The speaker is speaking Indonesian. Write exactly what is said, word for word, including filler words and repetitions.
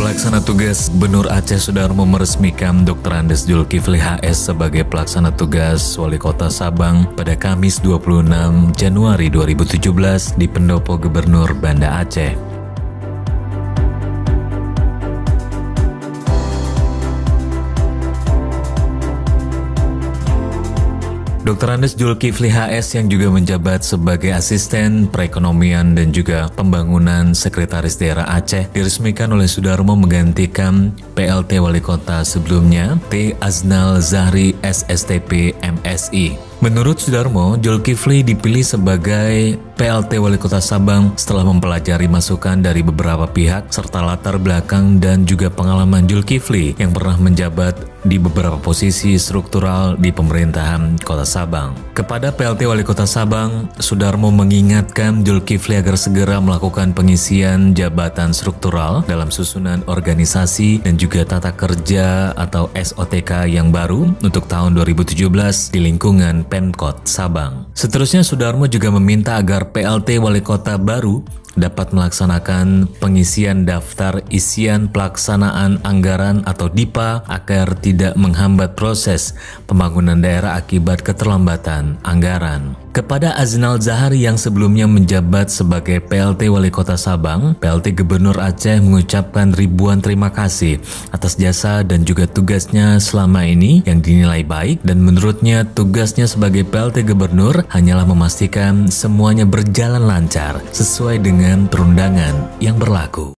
Pelaksana tugas Gubernur Aceh Sudarmo meresmikan dokter Andes Zulkifli H S sebagai pelaksana tugas Wali Kota Sabang pada Kamis dua puluh enam Januari dua ribu tujuh belas di Pendopo Gubernur Banda Aceh. dokter Andes Zulkifli H S yang juga menjabat sebagai asisten perekonomian dan juga pembangunan sekretaris daerah Aceh diresmikan oleh Sudarmo menggantikan P L T Wali Kota sebelumnya T Aznal Zahri S S T P M Si. Menurut Sudarmo, Zulkifli dipilih sebagai P L T Wali Kota Sabang setelah mempelajari masukan dari beberapa pihak serta latar belakang dan juga pengalaman Zulkifli yang pernah menjabat di beberapa posisi struktural di pemerintahan Kota Sabang. Kepada P L T Wali Kota Sabang, Sudarmo mengingatkan Zulkifli agar segera melakukan pengisian jabatan struktural dalam susunan organisasi dan juga tata kerja atau S O T K yang baru untuk tahun dua ribu tujuh belas di lingkungan Pemkot Sabang. Seterusnya, Sudarmo juga meminta agar P L T Wali Kota baru dapat melaksanakan pengisian daftar isian pelaksanaan anggaran atau D I P A agar tidak menghambat proses pembangunan daerah akibat keterlambatan anggaran. Kepada Aznal Zahari yang sebelumnya menjabat sebagai P L T Wali Kota Sabang, P L T Gubernur Aceh mengucapkan ribuan terima kasih atas jasa dan juga tugasnya selama ini yang dinilai baik, dan menurutnya tugasnya sebagai P L T Gubernur hanyalah memastikan semuanya berjalan lancar sesuai dengan perundangan yang berlaku.